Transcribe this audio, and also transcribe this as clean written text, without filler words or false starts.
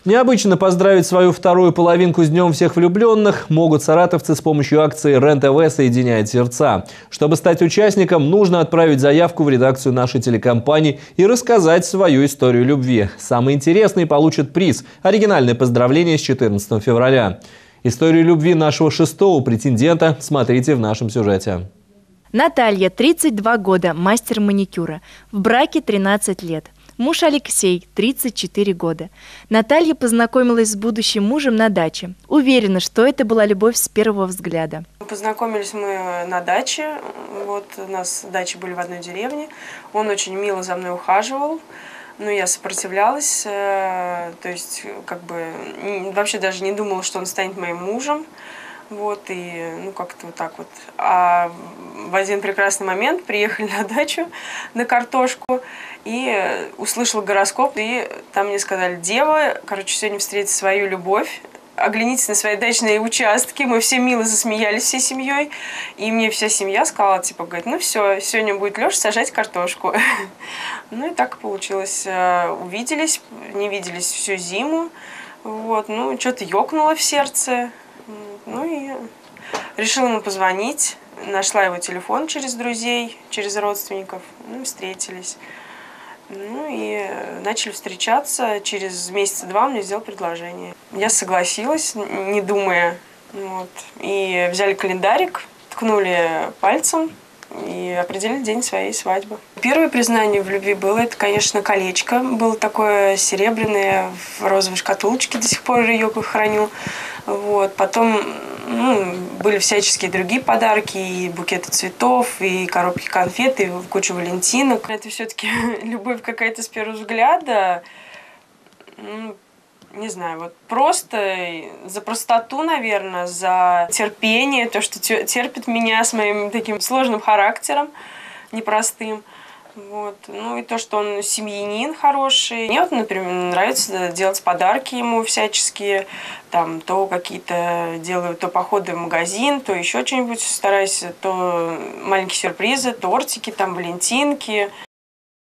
Необычно поздравить свою вторую половинку с Днем всех влюбленных могут саратовцы с помощью акции РЕН-ТВ «Соединяет сердца». Чтобы стать участником, нужно отправить заявку в редакцию нашей телекомпании и рассказать свою историю любви. Самый интересный получит приз – оригинальное поздравление с 14 февраля. Историю любви нашего шестого претендента смотрите в нашем сюжете. Наталья, 32 года, мастер маникюра. В браке 13 лет. Муж Алексей, 34 года. Наталья познакомилась с будущим мужем на даче. Уверена, что это была любовь с первого взгляда. Познакомились мы на даче. Вот у нас дачи были в одной деревне. Он очень мило за мной ухаживал. Но я сопротивлялась. То есть, вообще даже не думала, что он станет моим мужем. Вот, и как-то вот так вот. А в один прекрасный момент приехали на дачу на картошку и услышала гороскоп, и там мне сказали: дева, сегодня встретите свою любовь, оглянитесь на свои дачные участки. Мы все мило засмеялись всей семьей, и мне вся семья сказала, говорит, ну все, сегодня будет Леша сажать картошку. Ну и так и получилось. Увиделись, не виделись всю зиму, вот, что-то ёкнуло в сердце. Ну и решила ему позвонить, нашла его телефон через друзей, через родственников, встретились. Ну и начали встречаться, через месяца два он мне сделал предложение. Я согласилась, не думая, вот. И взяли календарик, ткнули пальцем и определили день своей свадьбы. Первое признание в любви было, это, конечно, колечко. Было такое серебряное, в розовой шкатулочке, до сих пор ее храню. Вот. Потом были всяческие другие подарки, и букеты цветов, и коробки конфет, и куча валентинок. Это все-таки любовь какая-то с первого взгляда. Не знаю, вот просто за простоту, наверное, за терпение, то, что терпит меня с моим таким сложным характером, непростым. Вот. Ну и то, что он семьянин хороший. Мне вот, например, нравится делать подарки ему всяческие. Там то какие-то делаю, то походы в магазин, то еще что-нибудь стараюсь, то маленькие сюрпризы, тортики, там, валентинки.